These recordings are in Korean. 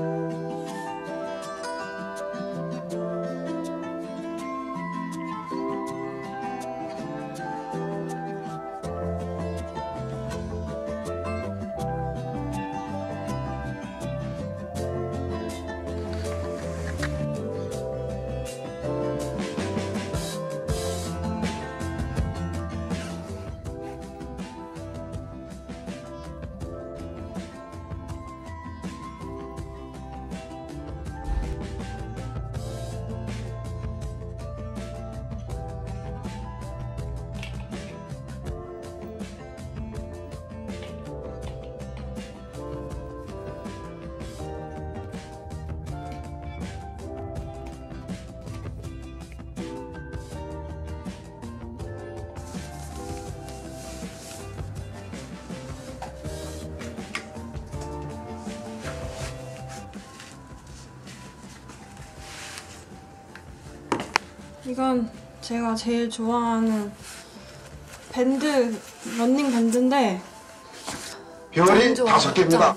이건 제가 제일 좋아하는 밴드, 러닝 밴드인데 별이 5개입니다.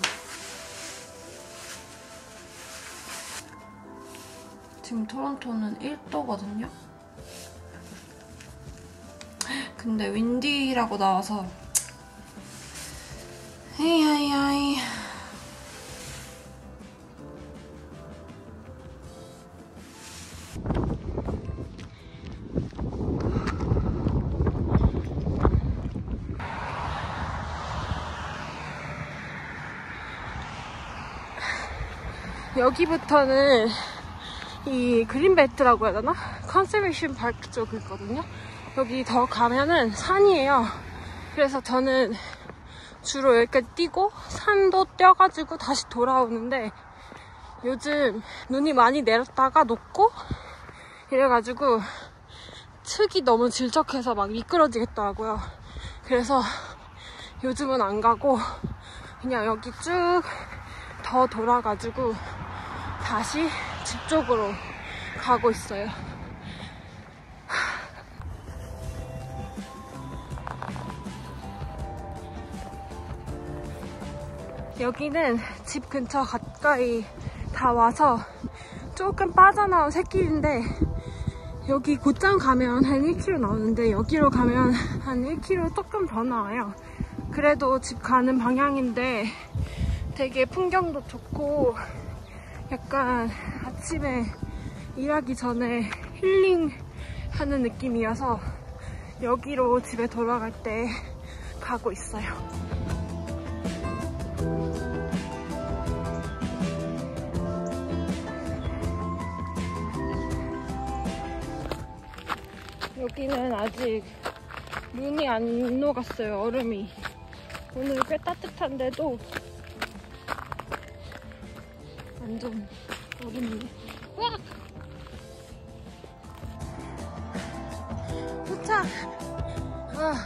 지금 토론토는 1도거든요? 근데 윈디라고 나와서 에이. 여기부터는 이 그린벨트라고 해야 되나? 컨ser베이션 파크 쪽이 있거든요. 여기 더 가면은 산이에요. 그래서 저는 주로 여기까지 뛰고 산도 뛰어가지고 다시 돌아오는데 요즘 눈이 많이 내렸다가 녹고 이래가지고 측이 너무 질척해서 막 미끄러지겠더라고요. 그래서 요즘은 안 가고 그냥 여기 쭉 더 돌아가지고 다시 집 쪽으로 가고 있어요. 여기는 집 근처 가까이 다 와서 조금 빠져나온 샛길인데 여기 곧장 가면 한 1km 나오는데 여기로 가면 한 1km 조금 더 나와요. 그래도 집 가는 방향인데 되게 풍경도 좋고 약간 아침에 일하기 전에 힐링하는 느낌이어서 여기로 집에 돌아갈 때 가고 있어요. 여기는 아직 눈이 안 녹았어요. 얼음이. 오늘 꽤 따뜻한데도 완전 얼음이네. 으악! 도착! 아.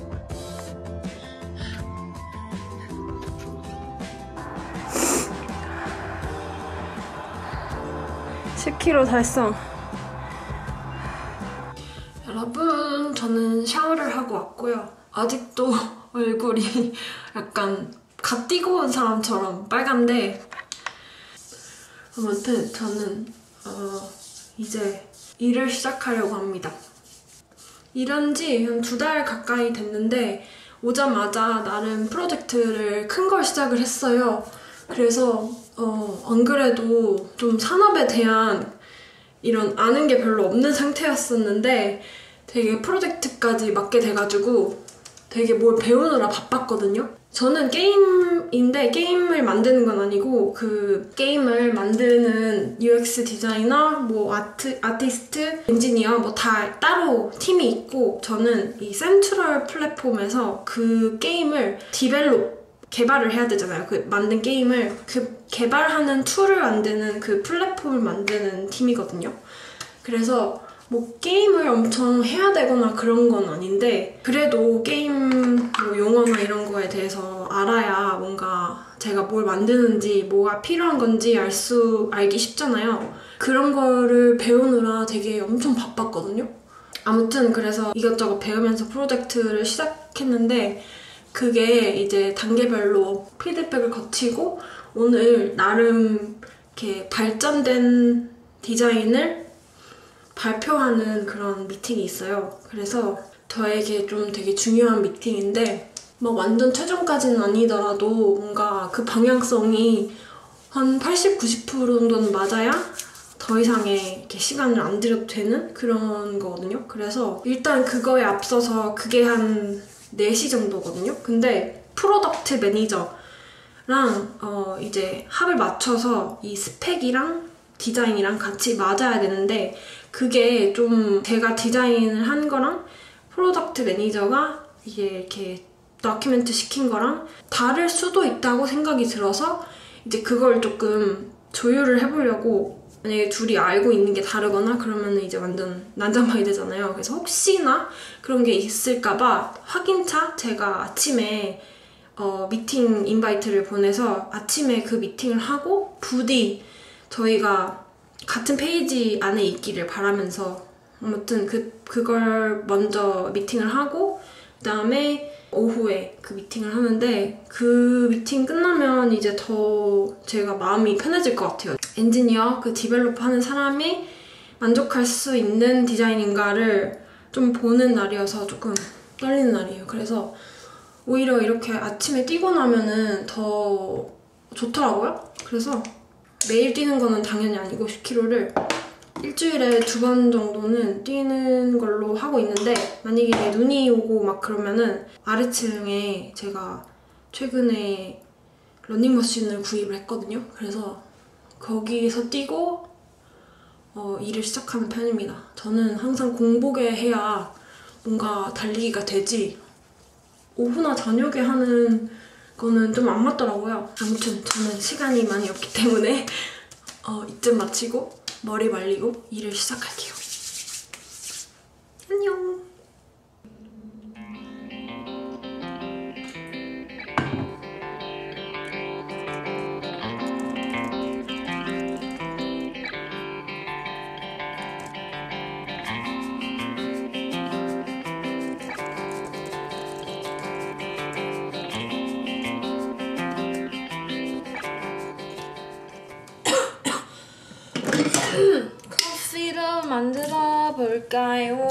(10km) 달성. 여러분, 저는 샤워를 하고 왔고요. 아직도 얼굴이 약간 갓 뛰고 온 사람처럼 빨간데 아무튼 저는 이제 일을 시작하려고 합니다. 일한 지 한 2달 가까이 됐는데 오자마자 나름 프로젝트를 큰 걸 시작을 했어요. 그래서 안 그래도 좀 산업에 대한 이런 아는 게 별로 없는 상태였었는데 되게 프로젝트까지 맡게 돼가지고 되게 뭘 배우느라 바빴거든요. 저는 게임인데 게임을 만드는 건 아니고 그 게임을 만드는 UX 디자이너, 뭐 아티스트, 엔지니어 뭐 다 따로 팀이 있고 저는 이 센트럴 플랫폼에서 그 게임을 개발을 해야 되잖아요. 그 만든 게임을 그 개발하는 툴을 만드는 그 플랫폼을 만드는 팀이거든요. 그래서 뭐 게임을 엄청 해야 되거나 그런 건 아닌데 그래도 게임 뭐 용어나 이런 거에 대해서 알아야 뭔가 제가 뭘 만드는지 뭐가 필요한 건지 알기 쉽잖아요. 그런 거를 배우느라 되게 엄청 바빴거든요. 아무튼 그래서 이것저것 배우면서 프로젝트를 시작했는데 그게 이제 단계별로 피드백을 거치고 오늘 나름 이렇게 발전된 디자인을 발표하는 그런 미팅이 있어요. 그래서 저에게 좀 되게 중요한 미팅인데 막 완전 최종까지는 아니더라도 뭔가 그 방향성이 한 80, 90% 정도는 맞아야 더 이상의 이렇게 시간을 안 들여도 되는 그런 거거든요. 그래서 일단 그거에 앞서서 그게 한 4시 정도거든요. 근데 프로덕트 매니저랑 이제 합을 맞춰서 이 스펙이랑 디자인이랑 같이 맞아야 되는데 그게 좀 제가 디자인을 한 거랑 프로덕트 매니저가 이게 이렇게 다큐멘트 시킨 거랑 다를 수도 있다고 생각이 들어서 이제 그걸 조금 조율을 해보려고 만약에 둘이 알고 있는 게 다르거나 그러면 이제 완전 난장판이 되잖아요. 그래서 혹시나 그런 게 있을까봐 확인차 제가 아침에 미팅 인바이트를 보내서 아침에 그 미팅을 하고 부디 저희가 같은 페이지 안에 있기를 바라면서 아무튼 그걸 먼저 미팅을 하고 그다음에 오후에 그 미팅을 하는데 그 미팅 끝나면 이제 더 제가 마음이 편해질 것 같아요. 엔지니어, 그 디벨로퍼 하는 사람이 만족할 수 있는 디자인인가를 좀 보는 날이어서 조금 떨리는 날이에요. 그래서 오히려 이렇게 아침에 뛰고 나면은 더 좋더라고요. 그래서 매일 뛰는 거는 당연히 아니고 10km를 일주일에 2번 정도는 뛰는 걸로 하고 있는데 만약에 눈이 오고 막 그러면은 아래층에 제가 최근에 러닝머신을 구입을 했거든요. 그래서 거기서 뛰고 일을 시작하는 편입니다. 저는 항상 공복에 해야 뭔가 달리기가 되지 오후나 저녁에 하는 거는 좀 안 맞더라고요. 아무튼 저는 시간이 많이 없기 때문에 이쯤 마치고 머리 말리고 일을 시작할게요. 안녕. 커피를 만들어 볼까요?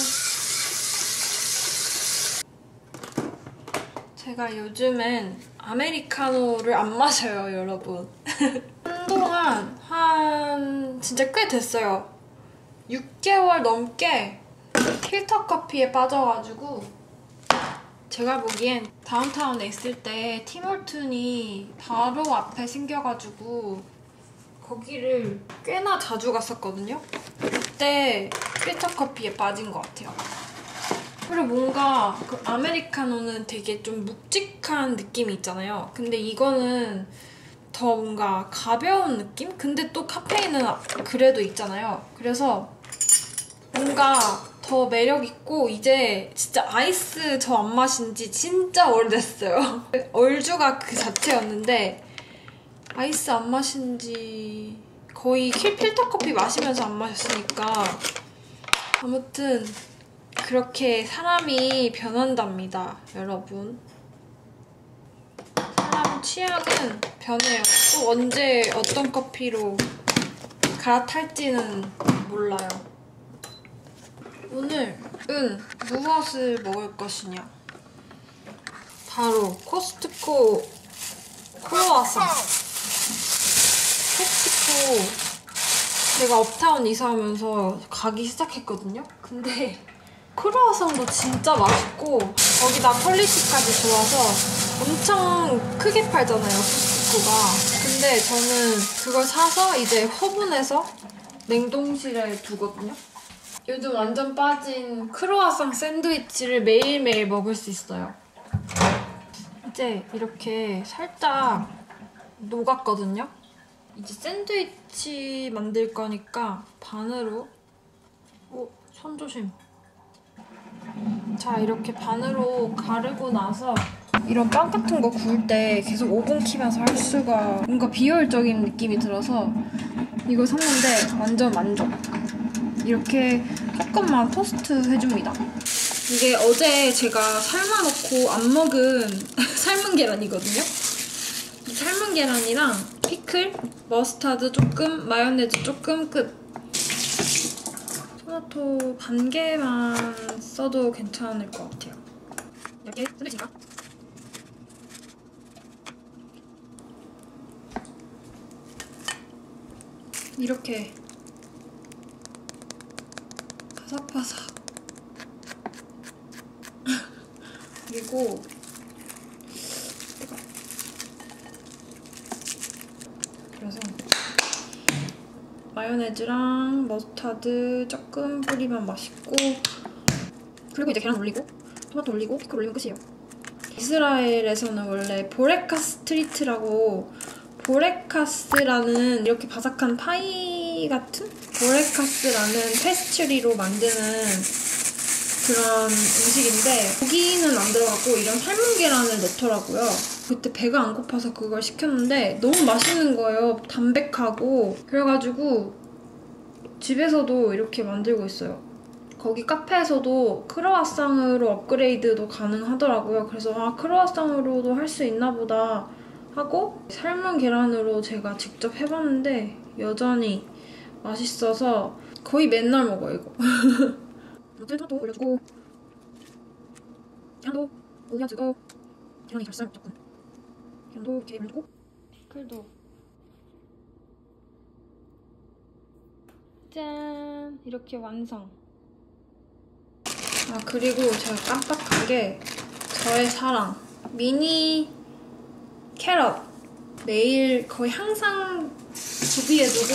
제가 요즘엔 아메리카노를 안 마셔요, 여러분. 한동안 진짜 꽤 됐어요. 6개월 넘게 필터 커피에 빠져가지고 제가 보기엔 다운타운에 있을 때 팀홀튼이 바로 앞에 생겨가지고 거기를 꽤나 자주 갔었거든요. 그때 필터 커피에 빠진 것 같아요. 그리고 뭔가 그 아메리카노는 되게 좀 묵직한 느낌이 있잖아요. 근데 이거는 더 뭔가 가벼운 느낌? 근데 또 카페인은 그래도 있잖아요. 그래서 뭔가 더 매력있고 이제 진짜 아이스 저 안 마신 지 진짜 오래됐어요. 얼주가 그 자체였는데 아이스 안 마신 지 거의 필터 커피 마시면서 안 마셨으니까 아무튼 그렇게 사람이 변한답니다, 여러분. 사람 취향은 변해요. 또 언제 어떤 커피로 갈아탈지는 몰라요. 오늘은 무엇을 먹을 것이냐? 바로 코스트코 크로와상. 코스트코 제가 업타운 이사하면서 가기 시작했거든요? 근데 크로와상도 진짜 맛있고 거기다 퀄리티까지 좋아서 엄청 크게 팔잖아요, 코스트코가. 근데 저는 그걸 사서 이제 허분해서 냉동실에 두거든요. 요즘 완전 빠진 크로와상 샌드위치를 매일매일 먹을 수 있어요. 이제 이렇게 살짝 녹았거든요. 이제 샌드위치 만들 거니까 반으로 손 조심. 자, 이렇게 반으로 가르고 나서 이런 빵 같은 거 구울 때 계속 오븐 키면서 할 수가 뭔가 비효율적인 느낌이 들어서 이거 샀는데 완전 만족. 이렇게 조금만 토스트 해줍니다. 이게 어제 제가 삶아놓고 안 먹은 삶은 계란이거든요. 이 삶은 삶은 계란이랑 피클, 머스타드 조금, 마요네즈 조금 끝. 토마토 반 개만 써도 괜찮을 것 같아요. 이렇게 샌드위치인가? 이렇게 바삭바삭. 그리고 그래서 마요네즈랑 머스타드 조금 뿌리면 맛있고, 그리고 이제 계란 올리고 토마토 올리고 피클 올리면 끝이에요. 이스라엘에서는 원래 보레카 스트리트라고, 보레카스라는 이렇게 바삭한 파이 같은 보레카스라는 페스츄리로 만드는 그런 음식인데, 고기는 안 들어가고 이런 삶은 계란을 넣더라고요. 그때 배가 안 고파서 그걸 시켰는데 너무 맛있는 거예요. 담백하고. 그래가지고 집에서도 이렇게 만들고 있어요. 거기 카페에서도 크로와상으로 업그레이드도 가능하더라고요. 그래서 아, 크로와상으로도 할 수 있나 보다 하고 삶은 계란으로 제가 직접 해봤는데 여전히 맛있어서 거의 맨날 먹어요, 이거. 토마토 올려주고, 계란도 올려주고, 계란이 잘 삶 조금. 계란도 이렇게 올려주고, 피클도. 짠! 이렇게 완성. 아, 그리고 제가 깜빡하게 저의 사랑 미니 캐럿 매일 거의 항상 구비해두고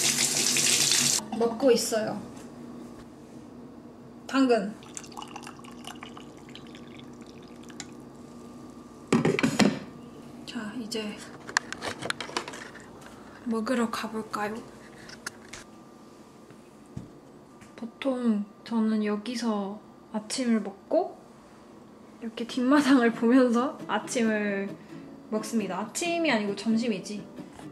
먹고 있어요. 당근. 자, 이제 먹으러 가볼까요? 보통 저는 여기서 아침을 먹고 이렇게 뒷마당을 보면서 아침을 먹습니다. 아침이 아니고 점심이지.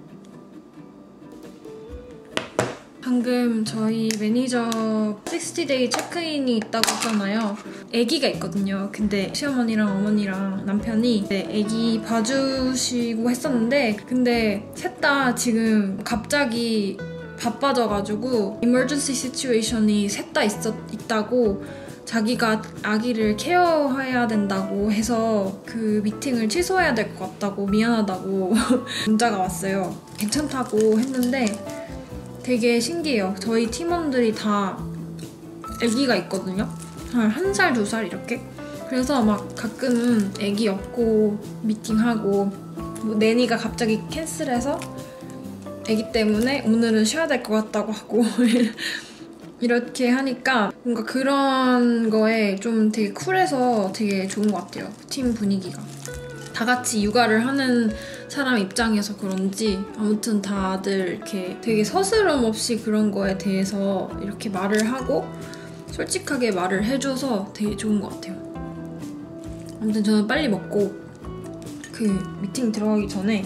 방금 저희 매니저 60데이 체크인이 있다고 했잖아요. 아기가 있거든요. 근데 시어머니랑 어머니랑 남편이 아기 봐주시고 했었는데, 근데 셋 다 지금 갑자기 바빠져가지고 emergency situation이 셋 다 있다고, 자기가 아기를 케어해야 된다고 해서 그 미팅을 취소해야 될 것 같다고, 미안하다고 문자가 왔어요. 괜찮다고 했는데 되게 신기해요. 저희 팀원들이 다 아기가 있거든요. 한 살, 2살 이렇게. 그래서 막 가끔은 아기 없고 미팅하고, 뭐 내니가 갑자기 캔슬해서 아기 때문에 오늘은 쉬어야 될 것 같다고 하고 이렇게 하니까 뭔가 그런 거에 좀 되게 쿨해서 되게 좋은 것 같아요. 팀 분위기가. 다 같이 육아를 하는 사람 입장에서 그런지 아무튼 다들 이렇게 되게 서스럼 없이 그런 거에 대해서 이렇게 말을 하고 솔직하게 말을 해줘서 되게 좋은 것 같아요. 아무튼 저는 빨리 먹고 그 미팅 들어가기 전에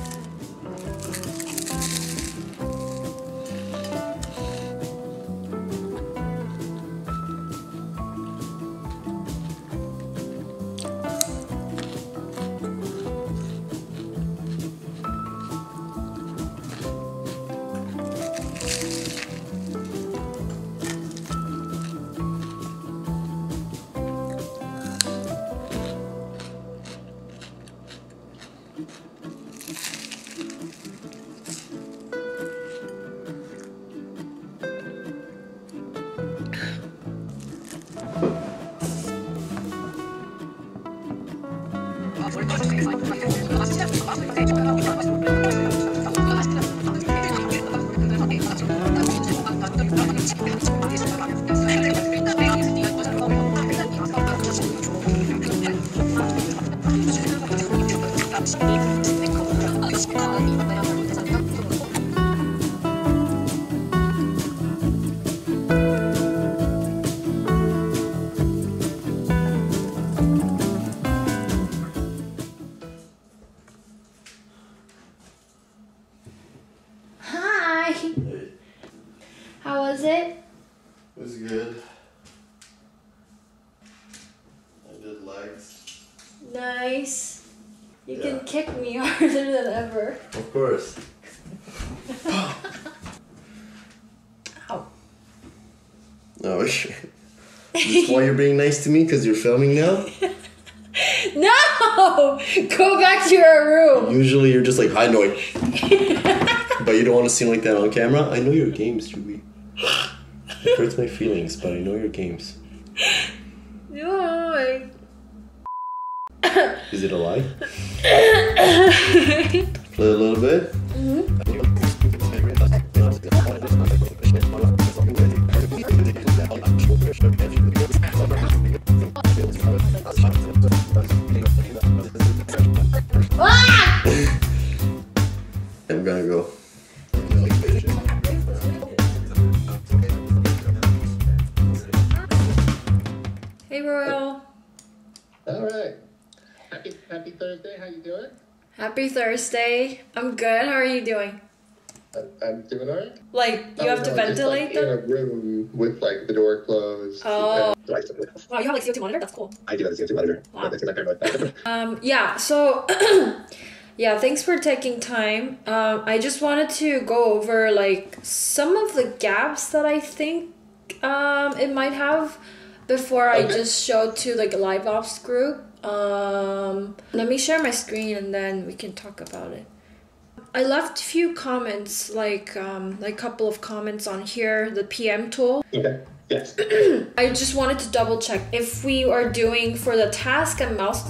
How was it? It was good. I did legs. Nice. You Yeah. can kick me me harder than ever. Of course. Ow. Oh, shit. That's why you're being nice to me? Because you're filming now? No! Go back to your room. Usually you're just like, hi, Noi. But you don't want to seem like that on camera? I know your games, Julie. It hurts my feelings, but I know your games. No. Is it a lie? Play a little bit? I'm gonna go. Hey, Royal. All right. Happy Thursday. How you doing? Happy Thursday. I'm good. How are you doing? I'm doing all right. Like, you have to ventilate just, like, them? in a room with like the door closed. Oh. And Wow, you have like CO2 monitor? That's cool. I do have a CO2 monitor. Wow. That's my paranoid. Yeah, so yeah, thanks for taking time. I just wanted to go over like some of the gaps that I think it might have before I just show to like a live ops group. Let me share my screen and then we can talk about it. I left a few comments, like a couple of comments on here, the PM tool. Okay. Yes. I just wanted to double check if we are doing for the task and mouse.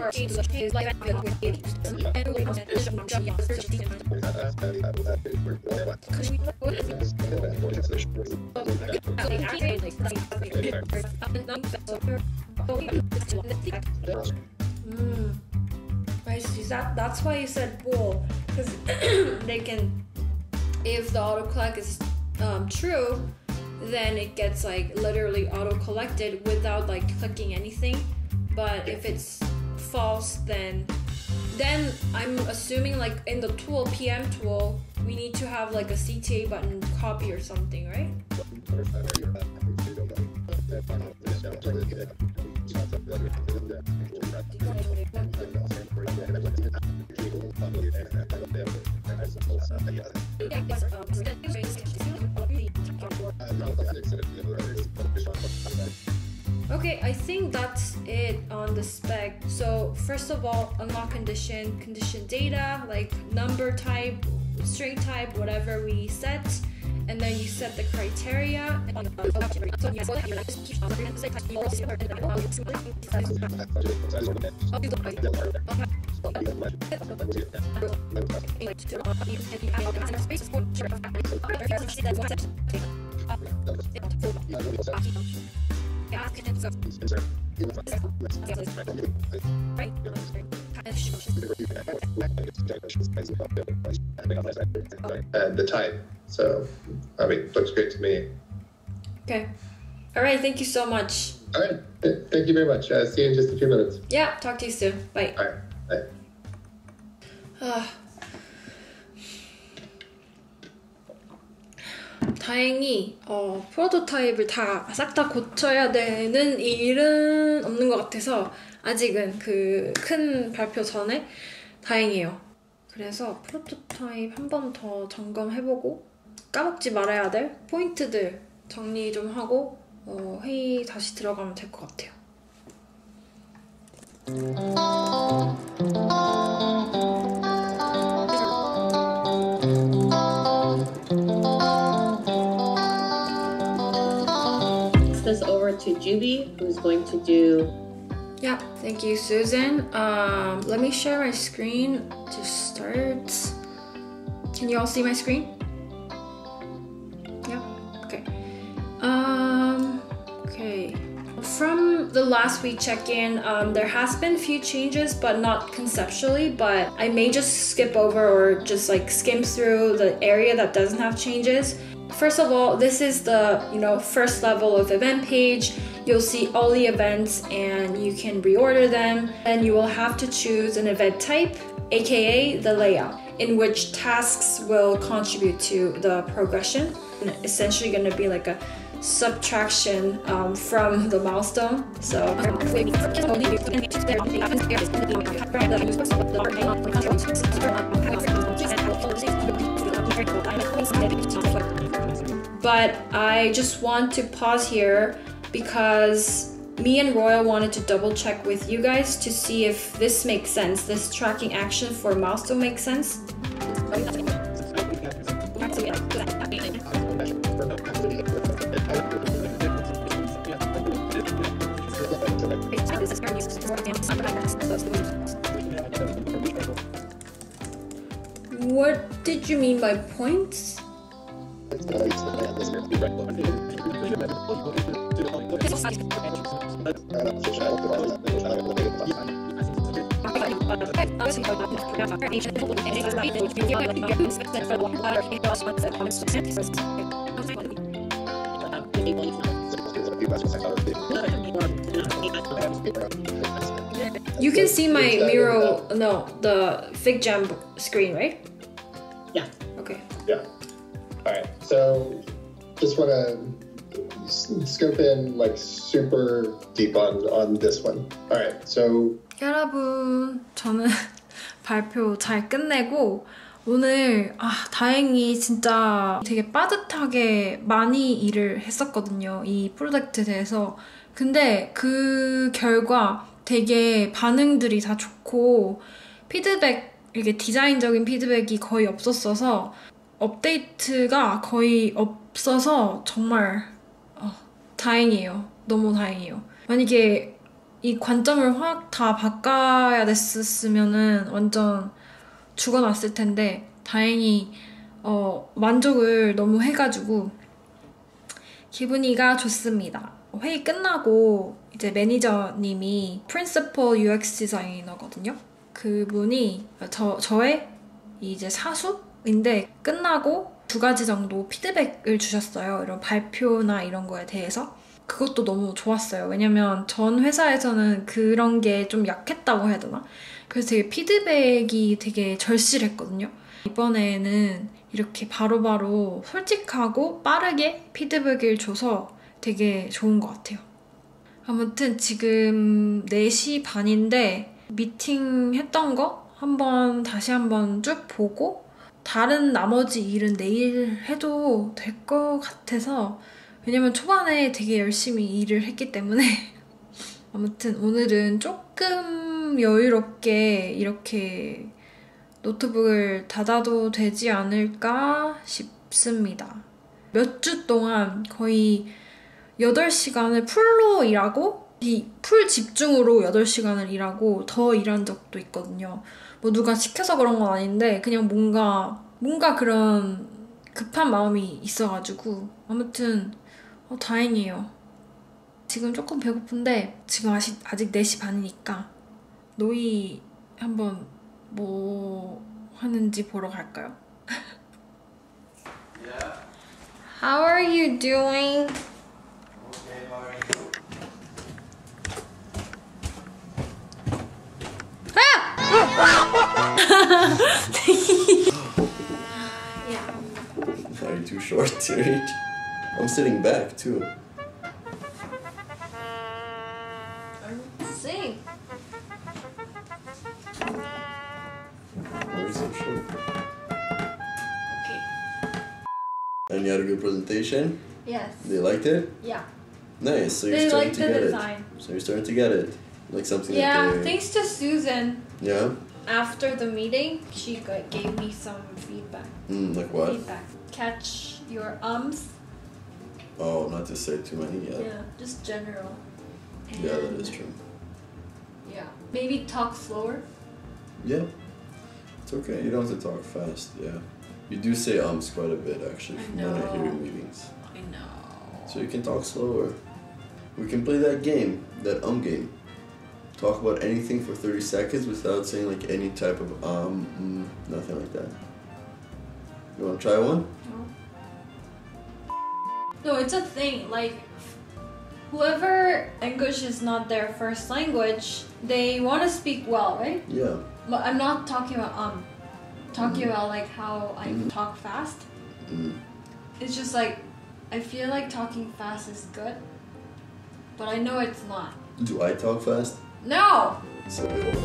I see. That's why you said bool, because they can, if the autocorrect is true, then it gets like literally auto collected without like clicking anything. But if it's false, then I'm assuming like in the tool, PM tool, we need to have like a CTA button copy or something, right? Okay, I think that's it on the spec. So first of all, unlock condition data, like number type, string type, whatever we set, and then you set the criteria. And the type. So, I mean, looks great to me. Okay. All right. Thank you so much. All right. Thank you very much. See you in just a few minutes. Yeah. Talk to you soon. Bye. All right. Bye. 다행히 프로토타입을 다 싹 다 고쳐야 되는 일은 없는 것 같아서 아직은 그 큰 발표 전에 다행이에요. 그래서 프로토타입 한 번 더 점검해보고 까먹지 말아야 될 포인트들 정리 좀 하고 회의 다시 들어가면 될 것 같아요. This over to Juby, who's going to do. Yeah, thank you, Susan. Let me share my screen to start. Can you all see my screen? Yeah, okay. Okay. From the last week check-in, there has been a few changes, but not conceptually, but I may just skip over or just like skim through the area that doesn't have changes. First of all, this is the first level of event page. You'll see all the events and you can reorder them. And you will have to choose an event type, aka the layout, in which tasks will contribute to the progression. And essentially going to be like a subtraction from the milestone. So but I just want to pause here because me and Royal wanted to double check with you guys to see if this makes sense. This tracking action for milestone makes sense. What did you mean by points? You can see my Miro, no, the Fig Jam screen, right? Yeah. Okay. Yeah. All right. So just want to scope in like super deep on this one. All right. So 여러분, 저는 발표 잘 끝내고 오늘 다행히 진짜 되게 빠듯하게 많이 일을 했었거든요. 이 프로젝트에 대해서. 근데 그 결과 되게 반응들이 다 좋고 피드백, 이게 디자인적인 피드백이 거의 없었어서 업데이트가 거의 없어서 정말 다행이에요. 너무 다행이에요. 만약에 이 관점을 확 다 바꿔야 됐었으면은 완전 죽어났을 텐데 다행히 만족을 너무 해가지고 기분이가 좋습니다. 회의 끝나고 이제 매니저님이 프린시펄 UX 디자이너거든요. 그분이 저의 이제 사수인데 끝나고 2가지 정도 피드백을 주셨어요. 이런 발표나 이런 거에 대해서. 그것도 너무 좋았어요. 왜냐면 전 회사에서는 그런 게 좀 약했다고 해야 되나? 그래서 되게 피드백이 되게 절실했거든요. 이번에는 이렇게 바로바로 솔직하고 빠르게 피드백을 줘서 되게 좋은 것 같아요. 아무튼 지금 4시 반인데 미팅 했던 거 다시 한번 쭉 보고 다른 나머지 일은 내일 해도 될 것 같아서 왜냐면 초반에 되게 열심히 일을 했기 때문에 아무튼 오늘은 조금 여유롭게 이렇게 노트북을 닫아도 되지 않을까 싶습니다. 몇 주 동안 거의 8시간을 풀로 일하고 풀 집중으로 8시간을 일하고 더 일한 적도 있거든요. 뭐 누가 시켜서 그런 건 아닌데 그냥 뭔가 그런 급한 마음이 있어가지고 아무튼 다행이에요. 지금 조금 배고픈데 지금 아직 4시 반이니까 노이 한번 뭐 하는지 보러 갈까요? How are you doing? Okay, how are you? Yeah. Are you too short to reach? I'm sitting back too. Sing. Why are you so short? Okay. And you had a good presentation? Yes. They liked it? Yeah. Nice. So you're They starting liked to the get design. it. So you're starting to get it. Like something Yeah. that they... Thanks to Susan. Yeah? After the meeting, she gave me some feedback. Like what? Feedback. Catch your ums. Oh, not to say too many. Yeah. Just general. Yeah, that And, is true. Yeah. Maybe talk slower. Yeah. It's okay. You don't have to talk fast. Yeah. You do say quite a bit actually I from when I hear know. in meetings. I know. So you can talk slower. We can play that game, that game. Talk about anything for 30 seconds without saying like any type of nothing like that. You wanna try one? No, it's a thing. Like, whoever English is not their first language, they want to speak well, right? Yeah. But I'm not talking about I'm talking about like how I talk fast. Mm. It's just like I feel like talking fast is good, but I know it's not. Do I talk fast? No! So,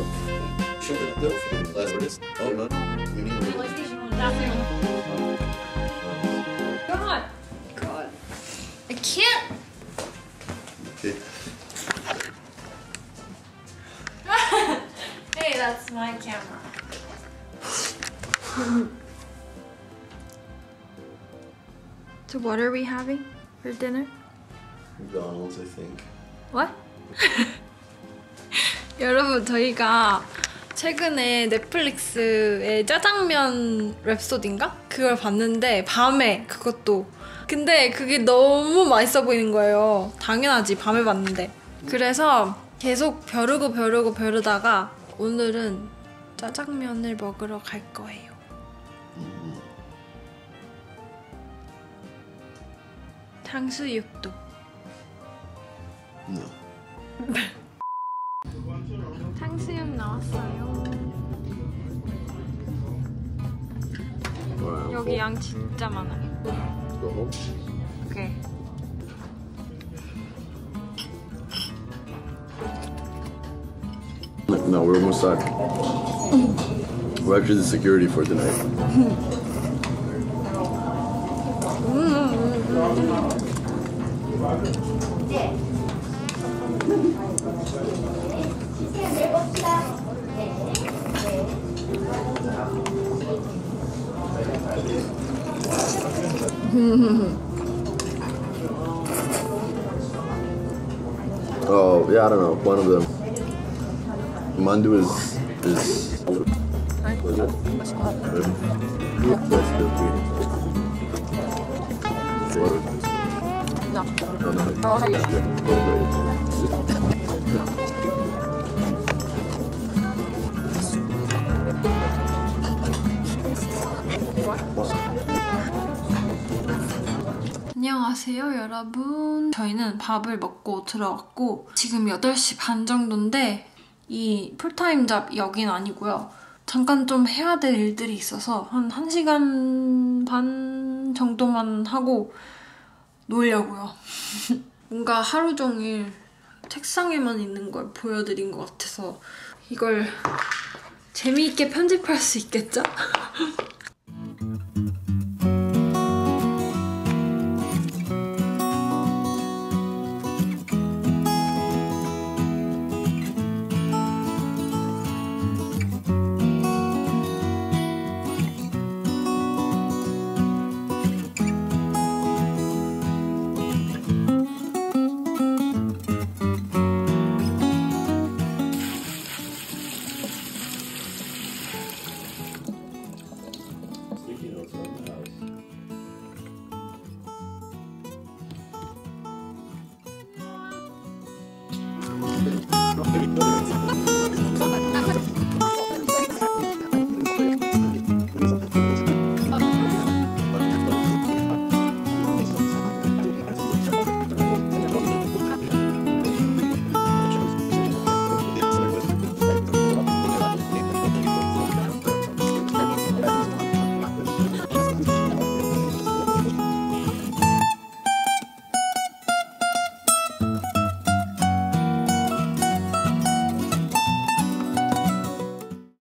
God! God. I can't! Okay. Hey, that's my camera. So what are we having for dinner? McDonald's, I think. What? 여러분, 저희가 최근에 넷플릭스의 짜장면 랩소디인가? 그걸 봤는데 밤에 그것도 근데 그게 너무 맛있어 보이는 거예요. 당연하지, 밤에 봤는데. 그래서 계속 벼르다가 오늘은 짜장면을 먹으러 갈 거예요. 탕수육도. No. 탕수육 나왔어요. 여기 양 진짜 많아요. Go home? 오케이. No, we're almost done. We're actually the security for tonight. Oh yeah, I don't know. One of them. Mandu is. Was it? That's 안녕하세요 여러분. 저희는 밥을 먹고 들어왔고 지금 8시 반 정도인데 이 풀타임 잡 여긴 아니고요. 잠깐 좀 해야 될 일들이 있어서 한 1시간 반 정도만 하고 놀려고요. 뭔가 하루 종일 책상에만 있는 걸 보여드린 것 같아서 이걸 재미있게 편집할 수 있겠죠?